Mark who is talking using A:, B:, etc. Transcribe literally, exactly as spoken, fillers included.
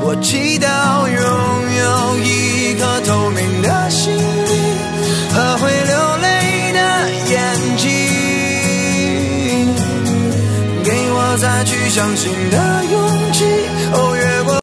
A: 我祈祷拥有一颗透明的心灵和会流泪的眼睛，给我再去相信的勇气。哦，